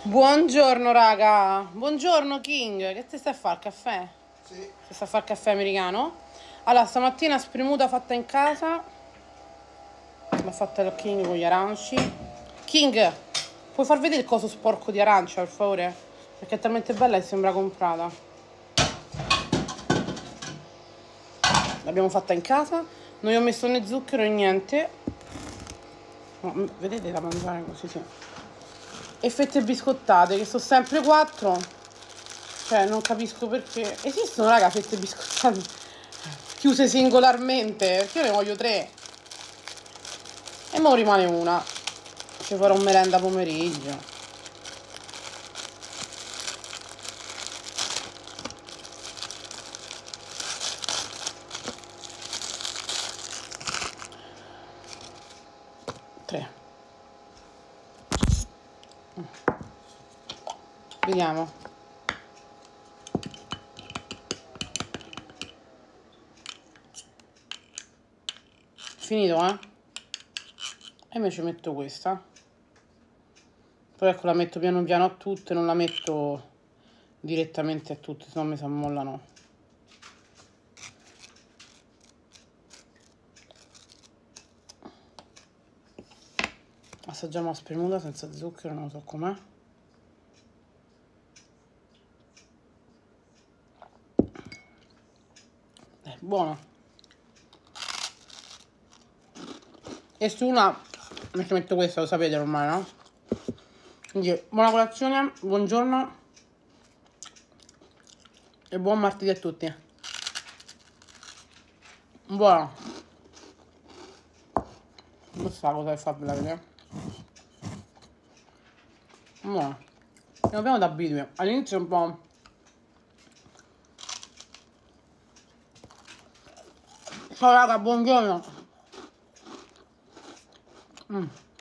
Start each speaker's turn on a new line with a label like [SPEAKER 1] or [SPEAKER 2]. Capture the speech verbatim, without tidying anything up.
[SPEAKER 1] Buongiorno raga, buongiorno King, che ti stai a fare? Il caffè?
[SPEAKER 2] Sì.
[SPEAKER 1] Ti stai a fare il caffè americano? Allora, stamattina spremuta fatta in casa. L'ha fatta il King con gli aranci. King, puoi far vedere il coso sporco di arancia, per favore? Perché è talmente bella che sembra comprata. L'abbiamo fatta in casa, non gli ho messo né zucchero né niente. No, vedete da mangiare così, sì. E fette biscottate, che sono sempre quattro. Cioè, non capisco perché. Esistono, raga, fette biscottate chiuse singolarmente? Perché io ne voglio tre. E mo rimane una. Ci farò un merenda pomeriggio. Tre. Vediamo. Finito, eh? E invece metto questa. Poi ecco, la metto piano piano a tutte, non la metto direttamente a tutte, se no mi si ammollano. Assaggiamo la spremuta senza zucchero, non so com'è. È buona. E su una mi ci metto questa, lo sapete ormai, no? Quindi buona colazione, buongiorno e buon martedì a tutti. Buona. Non so cosa è farvela vedere. Buona. Piano piano t'abitui. All'inizio un po'. Ciao raga, buongiorno. Mm.